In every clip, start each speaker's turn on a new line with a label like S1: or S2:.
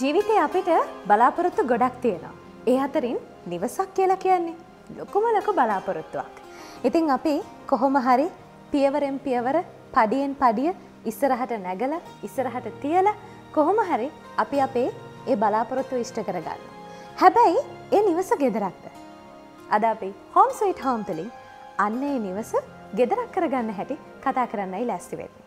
S1: ජීවිතේ අපිට බලාපොරොත්තු ගොඩක් තියෙනවා. ඒ අතරින් නිවසක් කියලා කියන්නේ ලොකුම ලොකු බලාපොරොත්තුවක්. ඉතින් අපි කොහොම හරි පියවරෙන් පියවර පඩියෙන් පඩිය ඉස්සරහට නැගලා ඉස්සරහට තියලා කොහොම හරි අපි අපේ ඒ බලාපොරොත්තු ඉෂ්ට කරගන්නවා. හැබැයි ඒ නිවස ගෙදරක්ද? අද අපි හෝම් ස්වීට් හෝම් තුලින් අන්න ඒ නිවස ගෙදරක් කරගන්න හැටි කතා කරන්නයි ලෑස්ති වෙන්නේ.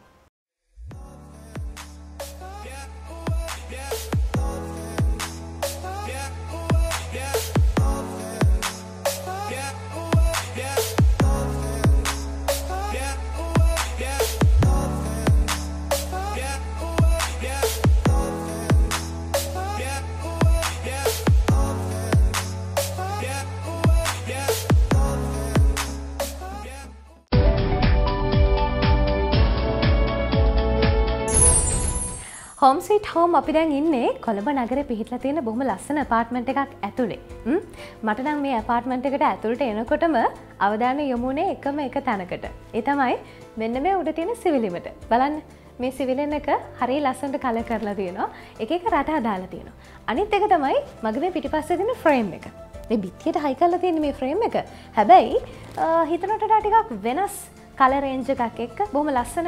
S1: හෝම් ස්වීට් හෝම් අපි දැන් ඉන්නේ කොළඹ නගරේ පිහිටලා තියෙන බොහොම ලස්සන ඇපාර්ට්මන්ට් එකක් ඇතුලේ. මට නම් මේ ඇපාර්ට්මන්ට් එකට ඇතුළට එනකොටම අවධානය යොමුනේ එකම එක තැනකට. ඒ තමයි මෙන්න මේ උඩ තියෙන සිවිලිමට. බලන්න මේ සිවිලෙන් එක හරිය ලස්සනට කලර් කරලා තියෙනවා. එක එක රටා දාලා තියෙනවා. අනිත් එක තමයි මගේ මේ පිටිපස්සේ තියෙන ෆ්‍රේම් එක. මේ බිත්තියට හයි කරලා තියෙන මේ ෆ්‍රේම් එක. හැබැයි හිතනට වඩා ටිකක් වෙනස් කලර් රේන්ජ් එකක් එක්ක බොහොම ලස්සන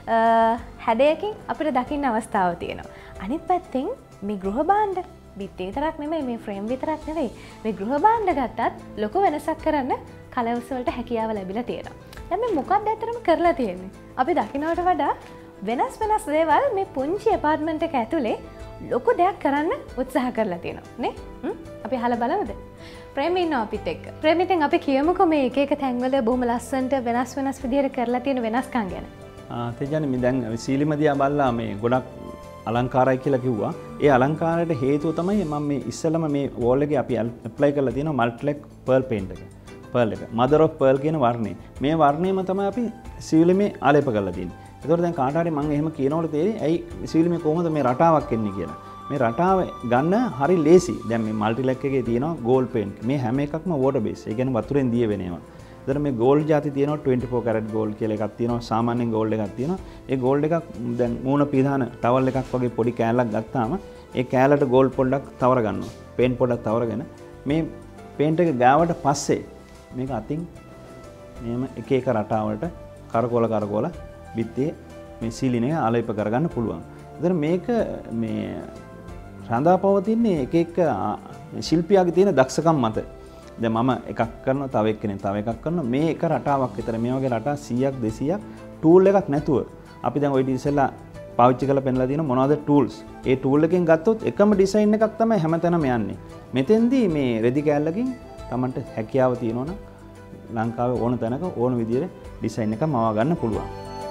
S1: හැඩයකින් අපිට දකින්න අවස්ථාවක් තියෙනවා. අනිත් පැත්තෙන් මේ ගෘහ භාණ්ඩ බිත්ති විතරක් නෙමෙයි මේ ෆ්‍රේම් විතරක් නෙවෙයි මේ ගෘහ භාණ්ඩ ගත්තත් ලොකු වෙනසක් කරන්න කලර්ස් වලට හැකියාව ලැබිලා තියෙනවා. දැන් මේ මොකක්ද ඇත්තටම කරලා තියෙන්නේ? අපි දකින්නට වඩා වෙනස් දේවල් මේ පුංචි ඇපාර්ට්මන්ට් එක ඇතුලේ ලොකු දෙයක් කරන්න උත්සාහ කරලා තියෙනවා නේ? අපි අහලා බලමුද? ප්‍රේම ඉන්නවා අපිත් එක්ක. ප්‍රේමිතෙන් අපි කියමුකෝ මේ එක එක තැන්වල බොහොම ලස්සනට වෙනස් විදියට කරලා තියෙන වෙනස්කම් ගැන.
S2: තේජානි මේ දැන් සීලිම දිහා බලලා මේ ගොඩක් අලංකාරයි කියලා කිව්වා. ඒ අලංකාරයට හේතුව තමයි මම මේ ඉස්සෙල්ලම මේ වෝල් එකේ අපි ඇප්ලයි කරලා තියෙන මල්ටිලෙක් පර්ල් පේන්ට් එක. පර්ල් එක. මදර් ඔෆ් පර්ල් කියන වර්ණය. මේ වර්ණයම තමයි අපි සිවිලිමේ ආලේප කරලා තියෙන්නේ. ඒතකොට දැන් කාට හරි මම එහෙම කියනකොට තේරෙයි ඇයි සිවිලිමේ කොහොමද මේ රටාවක් එන්නේ කියලා. මේ රටාව ගන්න හරි ලේසි. දැන් මේ මල්ටිලෙක් එකේ තියෙනවා ගෝල්ඩ් පේන්ට්. මේ හැම එකක්ම වෝටර් බේස්. ඒ කියන්නේ වතුරෙන් දිය වෙන ඒවා. එතන මේ ගෝල්ඩ් ಜಾති තියෙනවා 24 කැරට් ගෝල්ඩ් කියලා එකක් තියෙනවා. සාමාන්‍යයෙන් ගෝල්ඩ් එකක් තියෙනවා. ඒ ගෝල්ඩ් එකක් දැන් මූණ පිදාන ටවල් එකක් වගේ පොඩි කෑල්ලක් ගත්තාම ඒ කෑල්ලට ගෝල්ඩ් පොඩ්ඩක් තවර ගන්නවා. පේන්ට් පොඩ්ඩක් තවරගෙන මේ පේන්ට් එක ගාවට පස්සේ මේක අතින් මෙහෙම එක එක රටාවලට කරකෝල බිත්තියේ මේ සීලින් එක ආලේප කරගන්න පුළුවන්. එතන මේක මේ රඳා පවතින්නේ එක එක ශිල්පියාගේ තියෙන දක්ෂකම් මත. දැන් මම එකක් කරනවා තව එක්කෙනෙක් තව එකක් කරනවා මේ එක රටාවක් විතර මේ වගේ රටා 100ක් 200ක් ටූල් එකක් නැතුව අපි දැන් ওই ඉතින්සලා පාවිච්චි කරලා පෙන්නලා තියෙන මොනවද ටූල්ස් ඒ ටූල් එකෙන් ගත්තොත් එකම ඩිසයින් එකක් තමයි හැමතැනම යන්නේ. මෙතෙන්දී මේ රෙදි කෑල්ලකින් Tamanට හැකියාව තියෙනවනම් ලංකාවේ ඕන තැනක ඕන විදිහට ඩිසයින් එකක් මවා ගන්න පුළුවන්.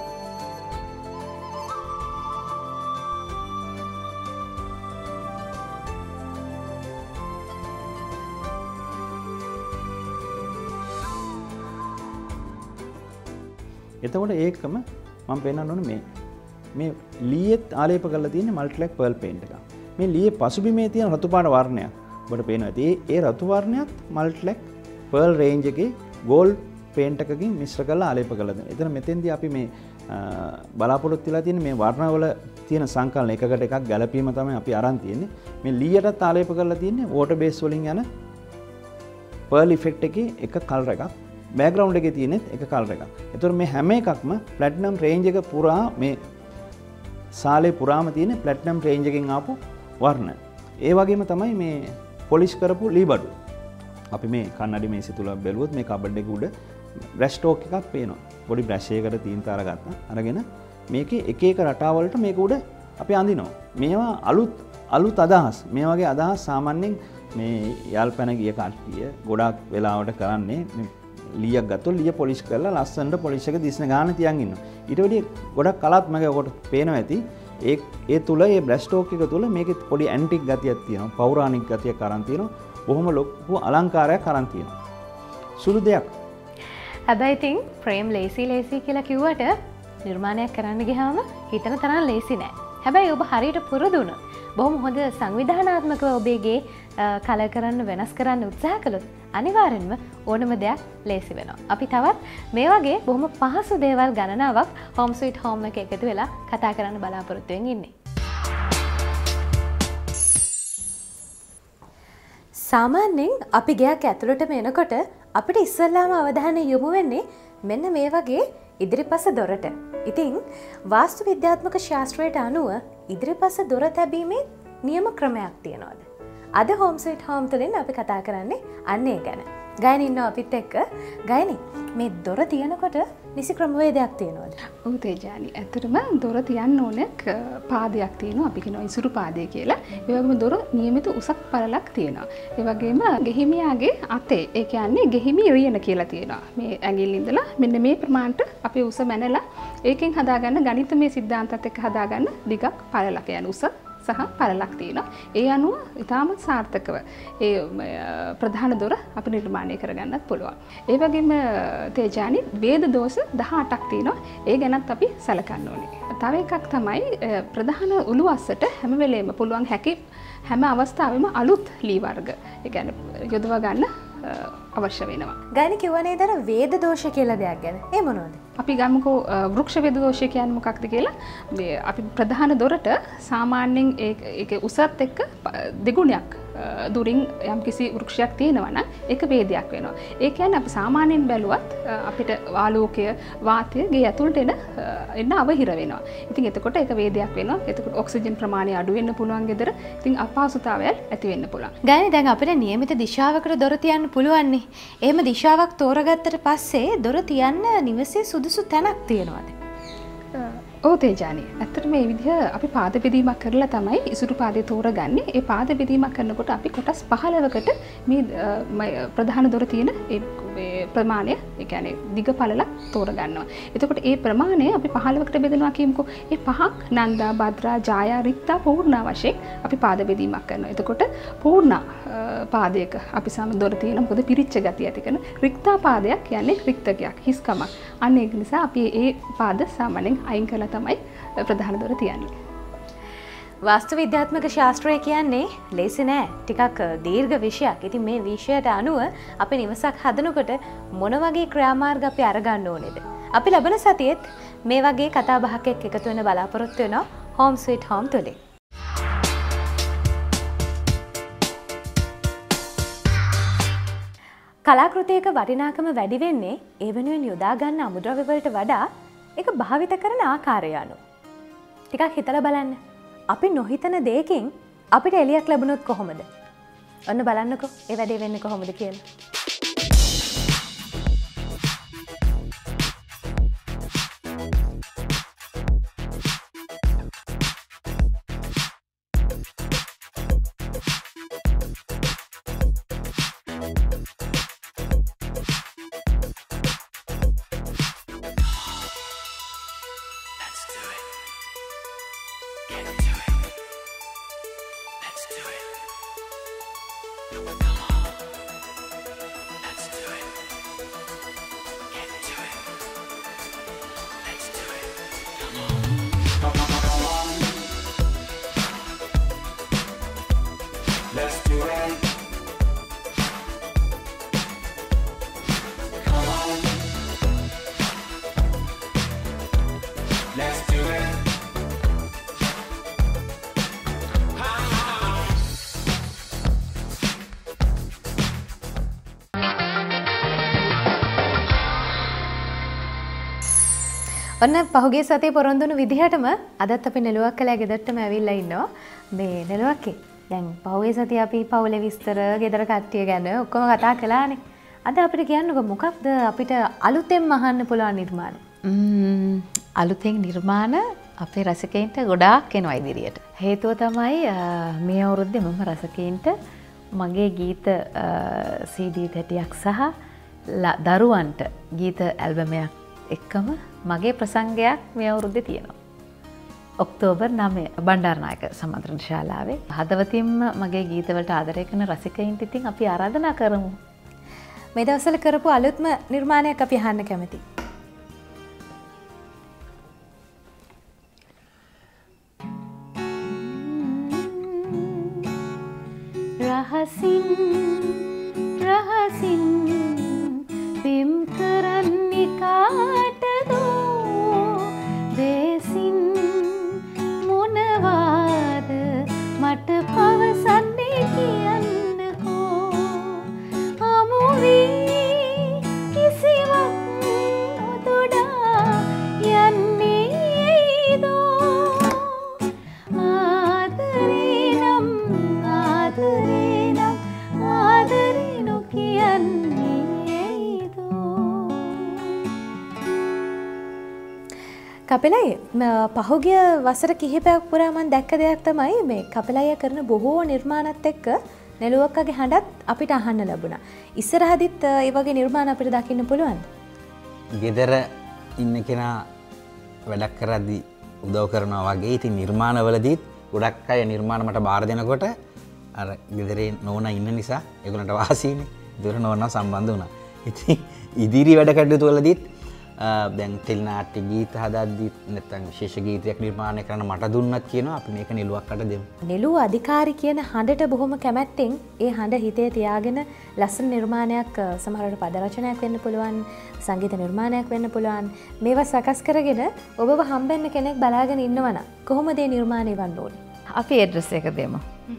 S2: එතකොට ඒකම මම පෙන්නන්න ඕනේ මේ ලීයේත් ආලේප කරලා තියෙන මල්ටිලෙක් පර්ල් පේන්ට් එකක්. මේ ලීයේ පසුබිමේ තියෙන රතු පාට වර්ණයක් ඔබට පේනවා ඇති. ඒ රතු වර්ණයත් මල්ටිලෙක් පර්ල් රේන්ජ් එකේ ගෝල්ඩ් පේන්ට් එකකින් මිශ්‍ර කරලා ආලේප කරලා දෙනවා. එතන මෙතෙන්දී අපි මේ බලාපොරොත්තු වෙලා තියෙන මේ වර්ණවල තියෙන සංකල්ප එකකට එකක් ගැළපීම තමයි අපි අරන් තියෙන්නේ. මේ ලීයටත් ආලේප කරලා තියෙන්නේ වෝටර් බේස් වලින් යන පර්ල් ඉෆෙක්ට් එකේ එක කලර් එකක්. බෑග්‍රවුන්ඩ් එකේ තියෙන එක කලර් එකක්. ඒතකොට මේ හැම එකක්ම ප්ලැටිනම් රේන්ජ් එක පුරා මේ සාලේ පුරාම තියෙන ප්ලැටිනම් රේන්ජ් එකෙන් ආපු වර්ණ. ඒ වගේම තමයි මේ පොලිෂ් කරපු ලී බඩු. අපි මේ කන්නඩි මේසෙ තුල බැලුවොත් මේ කබඩ් එක උඩ බ්‍රෂ් ස්ට්‍රෝක් එකක් පේනවා. පොඩි බ්‍රෂ් එකකට තීන්ත අරගත්තා. අරගෙන මේකේ එක එක රටාවලට මේක උඩ අපි අඳිනවා. මේවා අලුත් අදහස්. මේ වගේ අදහස් සාමාන්‍යයෙන් මේ යාල්පැන ගිය කට්ටිය ගොඩාක් වෙලාවට කරන්නේ ලීයක් ගත්තොත් ලීය පොලිෂ් කරලා ලස්සනට පොලිෂ් එක දිස්න ගාන තියන් ඉන්නවා. ඊට වැඩිය ගොඩක් කලාත්මක ඔකට පේනවා ඇති. ඒ තුල ඒ බ්‍රෂ් ස්ට්‍රෝක් එක තුල මේකේ පොඩි ඇන්ටික් ගතියක් තියෙනවා. පෞරාණික ගතියක් අරන් තියෙනවා. බොහොම ලොකු අලංකාරයක් අරන් තියෙනවා. සුළු දෙයක්.
S1: හැබැයි ඉතින් ෆ්‍රේම් ලේසි කියලා කිව්වට නිර්මාණයක් කරන්න ගියාම හිතන තරම් ලේසි නෑ. හැබැයි ඔබ හරියට පුරුදු වුණොත් බොහොම හොඳ සංවිධානාත්මකව ඔබේගේ කලර් කරන්න වෙනස් කරන්න උත්සාහ කළොත් අනිවාර්යෙන්ම ඕනම දෙයක් ලේසි වෙනවා. අපි තවත් මේ වගේ බොහොම පහසු දේවල් ගණනාවක් හෝම් ස්වීට් හෝම් එක එකතු වෙලා කතා කරන්න බලාපොරොත්තු වෙමින් ඉන්නේ. සාමාන්‍යයෙන් අපි ගයක් ඇතුළටම එනකොට අපිට ඉස්සල්ලාම අවධානය යොමු වෙන්නේ මෙන්න මේ වගේ ඉදිරිපස දොරට. ඉතින් වාස්තු විද්‍යාත්මක ශාස්ත්‍රයට අනුව ඉදිරිපස දොර තැබීමේ නියම ක්‍රමයක් තියෙනවාද? අද හෝම් ස්වීට් හෝම් තුළින් අපි කතා කරන්නේ අන්න ඒ ගැන. ගයන ඉන්නවා අපිත් එක්ක. ගයනි මේ දොර තියනකොට නිසි ක්‍රමවේදයක් තියෙනවද?
S3: ඔව් තේජානි. ඇත්තටම දොර තියන්න ඕන පාදයක් තියෙනවා. අපි කියනවා ඉසුරු පාදය කියලා. ඒ වගේම දොර නියමිත උසක් පළලක් තියෙනවා. ඒ වගේම ගෙහිමියාගේ අතේ ඒ කියන්නේ ගෙහිමි රියන කියලා තියෙනවා. මේ ඇඟිල්ල ඉඳලා මෙන්න මේ ප්‍රමාණයට අපි උස මැනලා ඒකෙන් හදාගන්න ගණිතමය සිද්ධාන්තات එක්ක හදාගන්න දිගක් පළලක් යන උස සහ පළලක් තියෙනවා. ඒ අනුව ඉතාමත් සාර්ථකව ඒ ප්‍රධාන දොර අපි නිර්මාණය කරගන්නත් පුළුවන්. ඒ වගේම තේජානි වේද දෝෂ 18ක් තියෙනවා. ඒ ගැනත් අපි සැලකන්න ඕනේ. තව එකක් තමයි ප්‍රධාන උළුවස්සට හැම වෙලේම පුළුවන් හැකි හැම අවස්ථාවෙම අලුත් ලී වර්ග ඒ කියන්නේ යොදවා ගන්න අවශ්‍ය වෙනවා.
S1: ගයන කිව්වනේ දර වේද දෝෂ කියලා දෙයක් ගැන. ඒ මොනවද?
S3: අපි ගමුකෝ වෘක්ෂ වේද දෝෂය කියන්නේ මොකක්ද කියලා. මේ අපි ප්‍රධාන දොරට සාමාන්‍යයෙන් ඒක උසත් එක්ක දෙගුණයක් දුරින් යම්කිසි වෘක්ෂයක් තියෙනවා නම් ඒක වේදයක් වෙනවා. ඒ කියන්නේ අපි සාමාන්‍යයෙන් බැලුවත් අපිට ආලෝකය වාතය ගේ ඇතුළට එන්න අවහිර වෙනවා. ඉතින් එතකොට ඒක වේදයක් වෙනවා. එතකොට ඔක්සිජන් ප්‍රමාණය අඩු වෙන්න පුළුවන් ගෙදර. ඉතින් අපහසුතාවයල් ඇති වෙන්න පුළුවන්.
S1: ගයන දැන් අපිට නියමිත දිශාවකට දොර තියන්න පුළුවන් නේ. එහෙම දිශාවක් තෝරගත්තට පස්සේ දොර තියන්න නිවසේ සුදුසු තැනක් තියෙනවද?
S3: ඔව් තේජානි. ඇත්තට මේ විදිහ අපි පාද බෙදීමක් කරලා තමයි ඉසුරු පාදේ තෝරගන්නේ. ඒ පාද බෙදීමක් කරනකොට අපි කොටස් 15කට මේ ප්‍රධාන දොර තියෙන ඒ ප්‍රමාණය, ඒ කියන්නේ දිග පළලක් තෝරගන්නවා. එතකොට ඒ ප්‍රමාණය අපි 15කට බෙදනවා කියමුකෝ. ඒ පහක් නන්දා, භද්‍රා, ජායා, රික්තා, පූර්ණා වශයෙන් අපි පාද බෙදීමක් කරනවා. එතකොට පූර්ණා පාදයක අපි සම දොර තියෙන මොකද පිරිච්ච ගතිය ඇති කරන රික්තා පාදයක් කියන්නේ රික්තකයක්, හිස්කමක්. අන්න ඒක නිසා අපි ඒ පාද සාමාන්‍යයෙන් අයින් කරලා තමයි ප්‍රධාන දොර තියන්නේ.
S1: වාස්තු විද්‍යාත්මක ශාස්ත්‍රය කියන්නේ ලේසි නෑ. ටිකක් දීර්ඝ විෂයක්. ඉතින් මේ විෂයට අනුව අපි නිවසක් හදනකොට මොන වගේ ක්‍රියාමාර්ග අපි අරගන්න ඕනේද? අපි ලබන සතියේත් මේ වගේ කතා බහක් එක්ක එකතු වෙන බලාපොරොත්තු වෙනවා හෝම් ස්වීට් හෝම් තුලින්. කලාකෘතියක වටිනාකම වැඩි වෙන්නේ ඒ වෙනුවෙන් යොදා ගන්න අමුද්‍රව්‍ය වලට වඩා ඒක භාවිත කරන ආකාරය අනුව. ටිකක් හිතලා බලන්න. අපි නොහිතන දෙයකින් අපිට එළියක් ලැබුණොත් කොහොමද? ඔන්න බලන්නකෝ ඒ වැඩේ වෙන්නේ කොහොමද කියලා. ඔන්න පහුගිය සතියේ පොරොන්දුණු විදිහටම අදත් අපි නෙළුවක් කළා ගෙදරටම ඇවිල්ලා ඉන්නවා. මේ නෙළුවක්කේ දැන් පහුගිය සතියේ අපි පවුලේ විස්තර, ගෙදර කට්ටිය ගැන ඔක්කොම කතා කළානේ. අද අපිට කියන්නකෝ මොකක්ද අපිට අලුතෙන්ම අහන්න පුළුවන් නිර්මාණ?
S4: අලුතෙන් නිර්මාණ අපේ රසිකයින්ට ගොඩාක් එනවා ඉදිරියට. හේතුව තමයි මේ අවුරුද්දේ මම රසිකයින්ට මගේ ගීත CD තැටියක් සහ දරුවන්ට ගීත ඇල්බමයක් එක්කම මගේ ප්‍රසංගයක් මේ අවුරුද්දේ තියෙනවා. ඔක්තෝබර් 9 බණ්ඩාරනායක සම්මන්ත්‍රණ ශාලාවේ. හදවතින්ම මගේ ගීතවලට ආදරය කරන රසිකයින්ට ඉතින් අපි ආරාධනා කරමු.
S1: මේ දවස්වල කරපු අලුත්ම නිර්මාණයක් අපි අහන්න කැමතියි.
S4: රහසින් රහසින් පිම් කරන්නේ කාටද දේසින් මොනවාද මට පවසන්නේ කියන්නකෝ
S1: කපිලයි පහුගිය වසර කිහිපයක් පුරා මම දැක්ක දෙයක් තමයි මේ කපිලයි කරන බොහෝ නිර්මාණත් එක්ක නෙළුවක්කගේ හඬත් අපිට අහන්න ලැබුණා. ඉස්සරහදිත් ඒ වගේ නිර්මාණ අපිට දකින්න පුළුවන්ද?
S5: ගෙදර ඉන්න කෙනා වැඩක් කරද්දී උදව් කරනවා වගේ ඉතින් නිර්මාණවලදීත් ගොඩක් අය නිර්මාණ මට බාර දෙනකොට අර ගෙදරේ නෝනා ඉන්න නිසා ඒගොල්ලන්ට වාසීනේ. ඒතර නෝනා සම්බන්ධ වුණා. ඉතින් ඉදිරි වැඩ කටයුතු වලදීත් දැන් ටෙලි නාට්‍ය ගීත හදද්දී නැත්නම් විශේෂ ගීතයක් නිර්මාණය කරන්න මට දුන්නත් කියනවා අපි මේක නෙළුවක්කට දෙමු.
S1: නෙළුව අධිකාරී කියන හඬට බොහොම කැමැත්තෙන් ඒ හඬ හිතේ තියාගෙන ලස්සන නිර්මාණයක් සමහරවිට පද රචනයක් වෙන්න පුළුවන්, සංගීත නිර්මාණයක් වෙන්න පුළුවන්. මේවා සකස් කරගෙන ඔබව හම්බෙන්න කෙනෙක් බලාගෙන ඉන්නවනම් කොහොමද මේ නිර්මාණය වන්න ඕනේ?
S4: අපි ඇඩ්‍රස් එක දෙමු.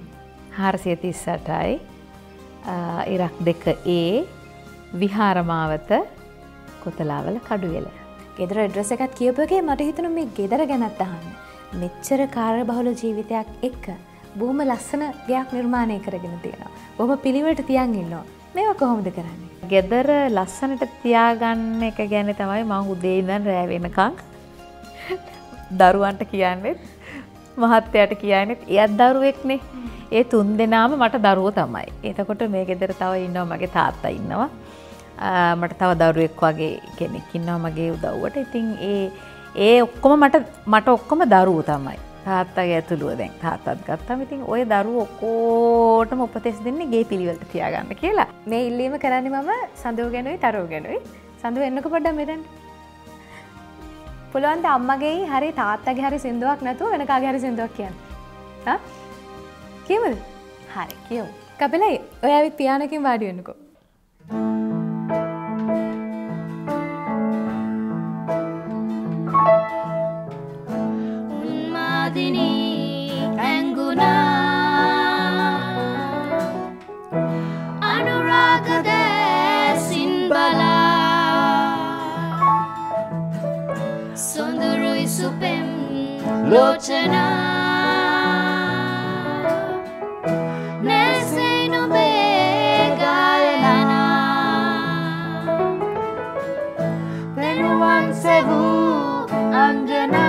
S4: 438යි ඉරක් 2A විහාරමාවත කොතලාවල කඩුවෙල.
S1: ගෙදර ඇඩ්‍රස් එකත් කියපුවකේ මට හිතුණා මේ ගෙදර ගැනත් අහන්න. මෙච්චර කාර්යබහුල ජීවිතයක් එක්ක බොහොම ලස්සන ගයක් නිර්මාණය කරගෙන තියෙනවා. බොහොම පිළිවෙලට තියන් ඉන්නවා. මේවා කොහොමද කරන්නේ?
S4: ගෙදර ලස්සනට තියාගන්න එක ගැන තමයි මම උදේ ඉඳන් රෑ වෙනකන් දරුවන්ට කියන්නේ, මහත්තයාට කියන්නේ. එයත් දරුවෙක්නේ. ඒ තුන් දෙනාම මට දරුවෝ තමයි. එතකොට මේ ගෙදර තව ඉන්නවා මගේ තාත්තා ඉන්නවා. මට තව දරුවෙක් වගේ කෙනෙක් ඉන්නවා මගේ උදව්වට. ඉතින් ඒ ඔක්කොම මට ඔක්කොම දරුවෝ තමයි. තාත්තගේ ඇතුළුව දැන් තාත්තත් ගත්තාම ඉතින් ওই දරුවෝ ඔක්කොටම උපදෙස් දෙන්නේ ගේ පිළිවෙලට තියාගන්න කියලා.
S1: මේ ඉල්ලීම කරන්නේ මම සඳුව ගැනයි තරුව ගැනයි. සඳුව එන්නකො පොඩ්ඩක් මෙතෙන්ට. පුළුවන් ද අම්මගේ හරි තාත්තගේ හරි සින්දුවක් නැතුව වෙන කාගේ හරි සින්දුවක් කියන්න. හා? කියමුද? හරි කියමු. කපිලයි ඔය ඇවිත් පියානෝකින් වාඩි වෙන්නකෝ.
S6: Lochana Nesei no begayana Tenuan sevu Anjana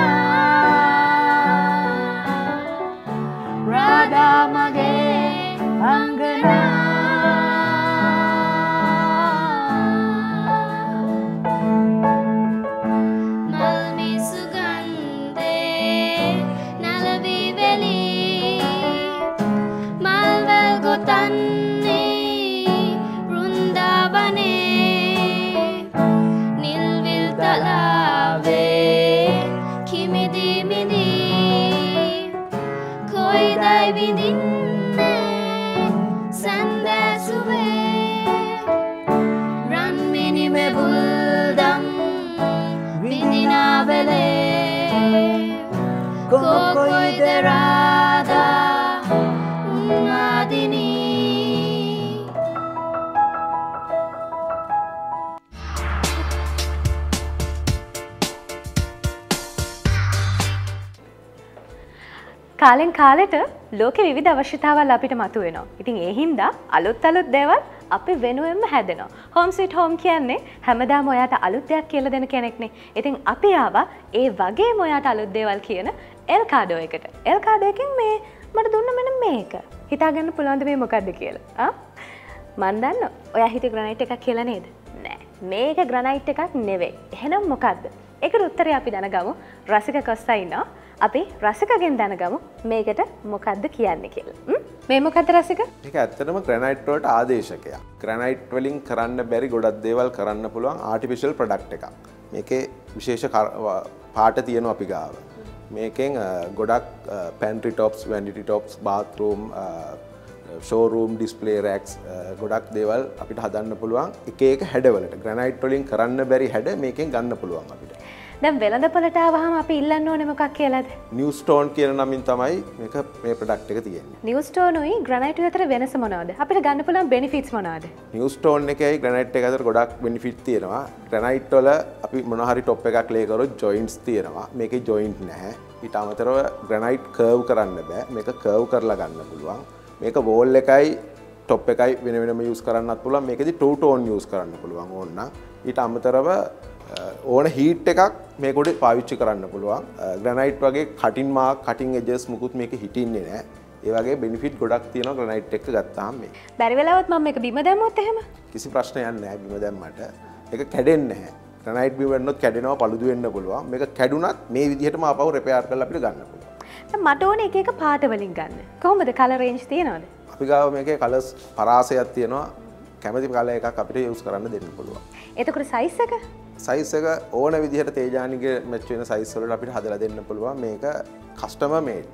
S6: Radha mage Angana Kokoi de Radha Unmadini
S1: කාලෙන් කාලෙට ලෝකෙ විවිධ අවශ්‍යතාවල් අපිට මතුවෙනවා. ඉතින් ඒ හින්දා අලුත් දේවල් අපි වෙනුවෙන්ම හැදෙනවා. හෝම් ස්වීට් හෝම් කියන්නේ හැමදාම ඔයාට අලුත් දෙයක් කියලා දෙන කෙනෙක්නේ. ඉතින් අපි ආවා ඒ වගේම ඔයාට අලුත් දේවල් කියන එල්කාඩෝ එකට. එල්කාඩෝ එකෙන් මේ මට දුන්න මෙන්න මේක. හිතාගන්න පුළුවන්ද මේ මොකද්ද කියලා? මන් දන්නවා. ඔයා හිතේ ග්‍රැනයිට් එකක් කියලා නේද? නෑ. මේක ග්‍රැනයිට් එකක් නෙවෙයි. එහෙනම් මොකද්ද? ඒකට උත්තරේ අපි දැනගමු. රසික කොස්සා ඉන්නවා. අපි රසිකගෙන් දැනගමු මේකට මොකද්ද කියන්නේ කියලා. මේ මොකද්ද රසික?
S7: මේක ඇත්තටම ග්‍රැනයිට් වලට ආදේශකයක්. ග්‍රැනයිට් වලින් කරන්න බැරි ගොඩක් දේවල් කරන්න පුළුවන් ආටිෆිෂල් ප්‍රොඩක්ට් එකක්. මේකේ විශේෂ පාට තියෙනවා අපි ගාව. මේකෙන් ගොඩක් pantry tops, vanity tops, bathroom, showroom display racks ගොඩක් දේවල් අපිට හදන්න පුළුවන් එක එක හැඩවලට. ග්‍රැනයිට් වලින් කරන්න බැරි හැඩ මේකෙන් ගන්න පුළුවන් අපිට.
S1: දැන් වෙළඳපොළට ආවහම අපි ඉල්ලන්න ඕනේ මොකක් කියලාද?
S7: නිව් ස්ටෝන් කියන නමින් තමයි මේක මේ ප්‍රොඩක්ට් එක තියෙන්නේ.
S1: නිව් ස්ටෝන් උයි ග්‍රැනයිට් අතර වෙනස මොනවද? අපිට ගන්න පුළුවන් බෙනිෆිට්ස් මොනවද?
S7: නිව් ස්ටෝන් එකයි ග්‍රැනයිට් එක අතර ගොඩක් බෙනිෆිට් තියෙනවා. ග්‍රැනයිට් වල අපි මොන හරි টොප් එකක් ලේ කරොත් ජොයින්ට්ස් තියෙනවා. මේකේ ජොයින්ට් නැහැ. ඊට අමතරව ග්‍රැනයිට් කර්ව් කරන්න බෑ. මේක කර්ව් කරලා ගන්න පුළුවන්. මේක වෝල් එකයි টොප් එකයි වෙන වෙනම යූස් කරන්නත් පුළුවන්. මේකෙදි ටූ ටෝන් යූස් කරන්න පුළුවන් ඕන නම්. ඊට අමතරව ඕන හීට් එකක් මේක උඩ පාවිච්චි කරන්න පුළුවන්. ග්‍රැනයිට් වගේ කටින් මාක් කටින් එජස් මුකුත් මේක හිටින්නේ නැහැ. ඒ වගේ බෙනිෆිට් ගොඩක් තියෙනවා ග්‍රැනයිට් එක ගත්තාම මේ.
S1: බැරි වෙලාවත් මම මේක බිම දැම්මොත් එහෙම
S7: කිසි ප්‍රශ්නයක් නැහැ බිම දැම්මට. ඒක කැඩෙන්නේ නැහැ. ග්‍රැනයිට් බිම වෙන්නොත් කැඩෙනවා පළුදු වෙන්න පුළුවන්. මේක කැඩුනත් මේ විදිහටම ආපහු රිපෙයාර් කරලා අපිට ගන්න පුළුවන්.
S1: දැන් මට ඕනේ එක එක පාට වලින් ගන්න. කොහොමද කලර් රේන්ජ් තියෙනවද?
S7: අපි ගාව මේකේ කලර්ස් පරාසයක් තියෙනවා. කැමති කලර් එකක් අපිට යූස් කරන්න දෙන්න පුළුවන්.
S1: එතකොට සයිස් එක?
S7: සයිස් එක ඕන විදිහට තේජානිගේ මැච් වෙන සයිස් වලට අපිට හදලා දෙන්න පුළුවන්. මේක කස්ටමර් මේඩ්.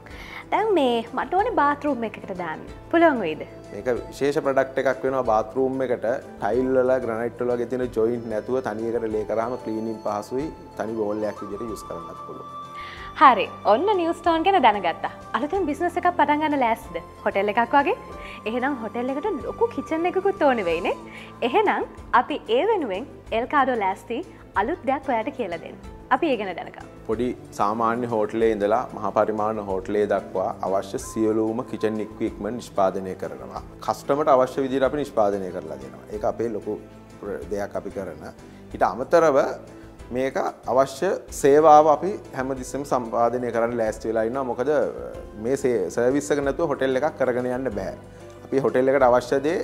S1: දැන් මේ මට ඕනේ බාත්රූම් එකකට දාන්න. පුළුවන් වෙයිද?
S7: මේක විශේෂ ප්‍රොඩක්ට් එකක් වෙනවා බාත්රූම් එකට. ටයිල් වල ග්‍රැනයිට් වල වගේ තියෙන ජොයින්ට් නැතුව තනියකට ලේ කරාම ක්ලීනින් පහසුයි. තනි බෝල් එකක් විදිහට යූස් කරන්නත් පුළුවන්.
S1: හරි ඔන්න නිවස්ටෝන් ගැන දැනගත්තා. අලුතෙන් බිස්නස් එකක් පටන් ගන්න ලෑස්තිද? හොටෙල් එකක් වගේ? එහෙනම් හොටෙල් එකට ලොකු කිචන් එකකුත් ඕනේ වෙයිනේ. එහෙනම් අපි ඒ වෙනුවෙන් එල්කාඩෝ ලෑස්ති අලුත් දෙයක් ඔයාලට කියලා දෙන්න. අපි ඒ ගැන දැනගමු.
S7: පොඩි සාමාන්‍ය හෝටලේ ඉඳලා මහා පරිමාණ හෝටලේ දක්වා අවශ්‍ය සියලුම කිචන් ඉක්විප්මන්ට් නිෂ්පාදනය කරනවා. කස්ටමර්ට අවශ්‍ය විදිහට අපි නිෂ්පාදනය කරලා දෙනවා. ඒක අපේ ලොකු දෙයක් අපි කරන. ඊට අමතරව මේක අවශ්‍ය සේවාව අපි හැමතිස්සෙම සම්පාදනය කරන්න ලෑස්ති වෙලා ඉන්නවා. මොකද මේ සර්විස් එක නැතුව හොටෙල් එකක් කරගෙන යන්න බෑ. අපි හොටෙල් එකට අවශ්‍ය දේ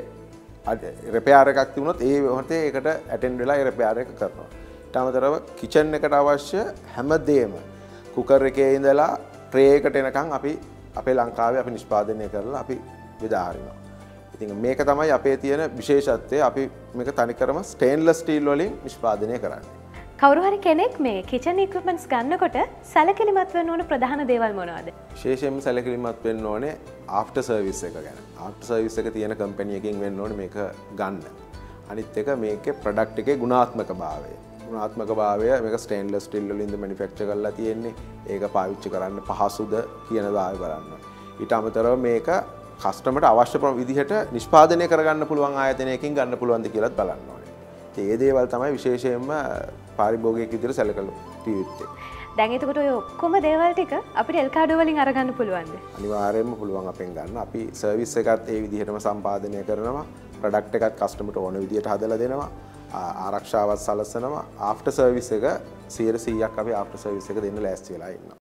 S7: රිපෙයාර් එකක් තිබුණොත් ඒ මොහොතේ ඒකට ඇටෙන්ඩ් වෙලා ඒ රිපෙයාර් එක කරනවා. ඊට අමතරව කිචන් එකට අවශ්‍ය හැමදේම කුකර් එකේ ඉඳලා ට්‍රේ එකට එනකන් අපි අපේ ලංකාවේ අපි නිෂ්පාදනය කරලා අපි බෙදා හරිනවා. ඉතින් මේක තමයි අපේ තියෙන විශේෂත්වය. අපි මේක තනිකරම ස්ටේන්ලස් ස්ටීල් වලින් නිෂ්පාදනය කරන්නේ.
S1: කවුරු හරි කෙනෙක් මේ කිචන් ඉක්විප්මන්ට්ස් ගන්නකොට සැලකිලිමත් වෙන්න ඕන ප්‍රධාන දේවල් මොනවද?
S7: විශේෂයෙන්ම සැලකිලිමත් වෙන්න ඕනේ ආෆ්ටර් සර්විස් එක ගැන. ආෆ්ටර් සර්විස් එක තියෙන කම්පැනි එකකින් වෙන්න ඕනේ මේක ගන්න. අනිත් එක මේකේ ප්‍රොඩක්ට් එකේ ගුණාත්මක භාවය. ගුණාත්මක භාවය මේක ස්ටේන්ලස් ස්ටීල් වලින්ද මැනුෆැක්චර් කරලා තියෙන්නේ. ඒක පාවිච්චි කරන්න පහසුද කියන දාය බලන්න. ඊට අමතරව මේක කස්ටමර්ට අවශ්‍ය විදිහට නිෂ්පාදනය කරගන්න පුළුවන් ආයතනයකින් ගන්න පුළුවන්ද කියලාත් බලන්න ඕනේ. ඒ දේවල් තමයි විශේෂයෙන්ම පාරිභෝගිකයෙක් විදිහට සැලකලා තියෙන්නේ.
S1: දැන් එතකොට ඔය ඔක්කොම දේවල් ටික අපිට එල්කාඩෝ වලින් අරගන්න පුළුවන්ද?
S7: අනිවාර්යයෙන්ම පුළුවන් අපෙන් ගන්න. අපි සර්විස් එකත් ඒ විදිහටම සම්පාදනය කරනවා. ප්‍රොඩක්ට් එකත් කස්ටමර්ට ඕන විදිහට හදලා දෙනවා. ආරක්ෂාවත් සලසනවා. ආෆ්ටර් සර්විස් එක 100%ක් අපි ආෆ්ටර් සර්විස් එක දෙන්න ලෑස්ති වෙලා ඉන්නවා.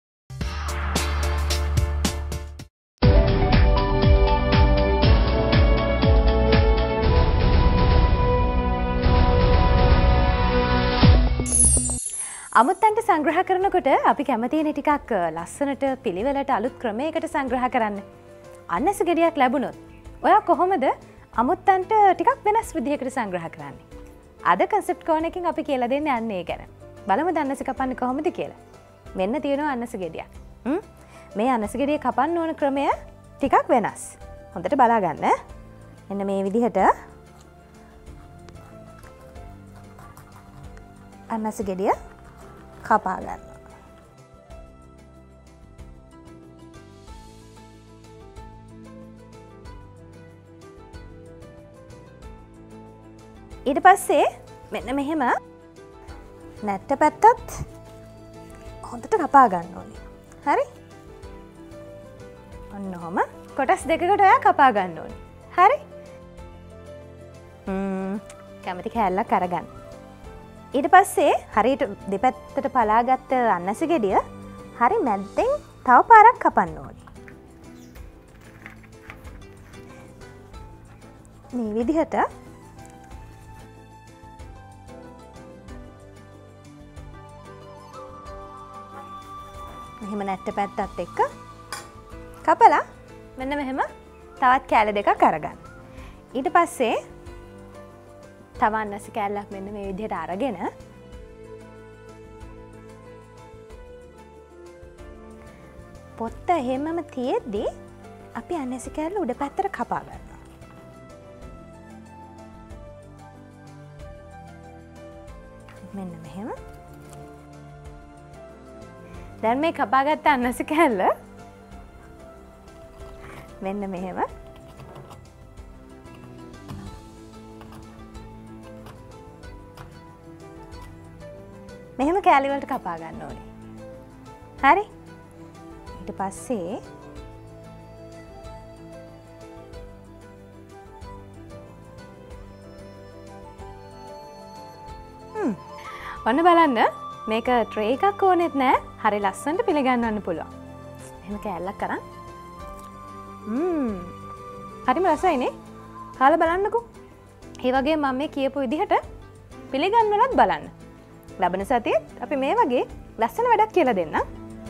S1: අමුත්තන්ට සංග්‍රහ කරනකොට අපි කැමතිනේ ටිකක් ලස්සනට පිළිවෙලට අලුත් ක්‍රමයකට සංග්‍රහ කරන්න. අන්නස ගෙඩියක් ලැබුණොත් ඔයා කොහොමද අමුත්තන්ට ටිකක් වෙනස් විදිහකට සංග්‍රහ කරන්නේ? අද කන්සෙප්ට් කෝන් එකකින් අපි කියලා දෙන්නේ අන්න ඒ ගැන. බලමු අන්නස කපන්නේ කොහොමද කියලා. මෙන්න තියෙනවා අන්නස ගෙඩියක්. මේ අන්නස ගෙඩිය කපන්න ඕන ක්‍රමය ටිකක් වෙනස්. හොඳට බලා ගන්න. මෙන්න මේ විදිහට අන්නස ගෙඩිය කපා ගන්න. ඊට පස්සේ මෙන්න මෙහෙම නැට්ට පැත්තත් හොඳට කපා ගන්න ඕනේ. හරි? ඔන්න ඔහම කොටස් දෙකකට ඔයා කපා ගන්න ඕනේ. හරි? කැමති කෑල්ලක් අරගන්න. ඊට පස්සේ හරියට දෙපැත්තට පලාගත්ත අන්නස ගෙඩිය හරි මැද්දෙන් තව පාරක් කපන්න ඕනේ. මේ විදිහට මෙහෙම නැට්ට පැත්තත් එක්ක කපලා මෙන්න මෙහෙම තවත් කෑල්ල දෙකක් අරගන්න. ඊට පස්සේ තව අන්නස කෑල්ලක් මෙන්න මේ විදිහට අරගෙන පොත්ත එහෙමම තියෙද්දි අපි අන්නස කෑල්ල උඩ පැත්තට කපා ගන්නවා. මෙන්න මෙහෙම. දැන් මේ කපාගත්ත අන්නස කෑල්ල මෙන්න මෙහෙම මෙහෙම කෑලිවලට කපා ගන්න ඕනේ. හරි? ඊට පස්සේ ඔන්න බලන්න මේක ට්‍රේ එකක් ඕනෙත් නෑ හරි ලස්සනට පිළිගන්නන්න පුළුවන්. එහෙම කෑල්ලක් කරන්. හරිම රසයිනේ. කාලා බලන්නකෝ. ඒ වගේ මම මේ කියපු විදිහට පිළිගන්නවත් බලන්න. ලබන සතියේ අපි මේ වගේ ලස්සන වැඩක් කියලා දෙන්නම්.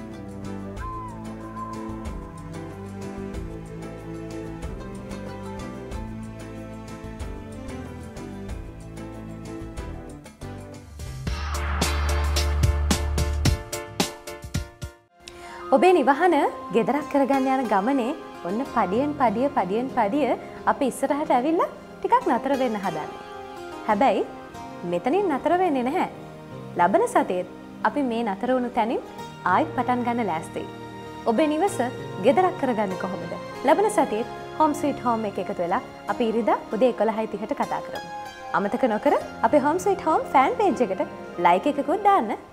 S1: ඔබේ නිවහන ගෙදරක් කරගන්න යන ගමනේ ඔන්න පඩියෙන් පඩිය අපි ඉස්සරහට ඇවිල්ලා ටිකක් නතර වෙන්න හදන්නේ. හැබැයි මෙතනින් නතර වෙන්නේ නැහැ. ලබන සතියේත් අපි මේ නතර වුණු තැනින් ආයෙත් පටන් ගන්න ලෑස්තියි. ඔබේ නිවස ගෙදරක් කරගන්න කොහොමද? ලබන සතියේත් Home Sweet Home එක එකතු වෙලා අපි ඉරිදා උදේ 11:30ට කතා කරමු. අමතක නොකර අපේ Home Sweet Home fan page එකට like එකකුත් දාන්න.